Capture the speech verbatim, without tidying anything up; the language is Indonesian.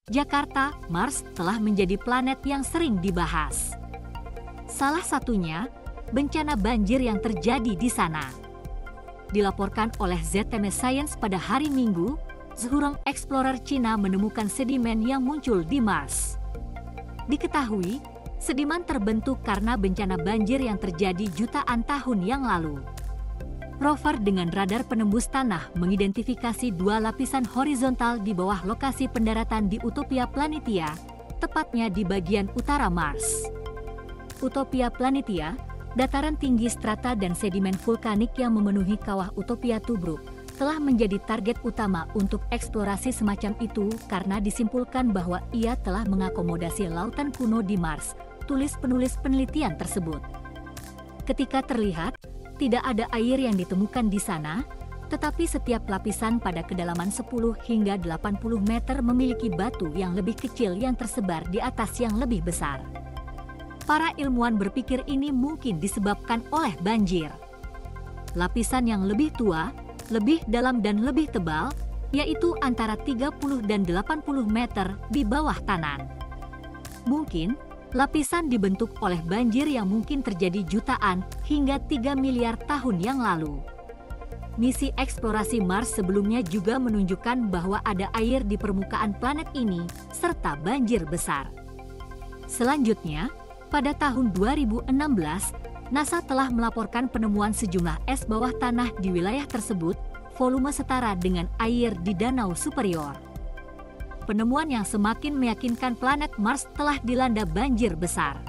Jakarta, Mars telah menjadi planet yang sering dibahas. Salah satunya, bencana banjir yang terjadi di sana. Dilaporkan oleh Z T M Science pada hari Minggu, Zhurong Explorer Cina menemukan sedimen yang muncul di Mars. Diketahui, sedimen terbentuk karena bencana banjir yang terjadi jutaan tahun yang lalu. Rover dengan radar penembus tanah mengidentifikasi dua lapisan horizontal di bawah lokasi pendaratan di Utopia Planitia, tepatnya di bagian utara Mars. Utopia Planitia, dataran tinggi strata dan sedimen vulkanik yang memenuhi kawah Utopia Tobruk, telah menjadi target utama untuk eksplorasi semacam itu karena disimpulkan bahwa ia telah mengakomodasi lautan kuno di Mars, tulis penulis penelitian tersebut. Ketika terlihat, tidak ada air yang ditemukan di sana, tetapi setiap lapisan pada kedalaman sepuluh hingga delapan puluh meter memiliki batu yang lebih kecil yang tersebar di atas yang lebih besar. Para ilmuwan berpikir ini mungkin disebabkan oleh banjir. Lapisan yang lebih tua, lebih dalam dan lebih tebal, yaitu antara tiga puluh dan delapan puluh meter di bawah tanah. Mungkin, lapisan dibentuk oleh banjir yang mungkin terjadi jutaan hingga tiga miliar tahun yang lalu. Misi eksplorasi Mars sebelumnya juga menunjukkan bahwa ada air di permukaan planet ini, serta banjir besar. Selanjutnya, pada tahun dua ribu enam belas, NASA telah melaporkan penemuan sejumlah es bawah tanah di wilayah tersebut, volume setara dengan air di Danau Superior. Penemuan yang semakin meyakinkan planet Mars telah dilanda banjir besar.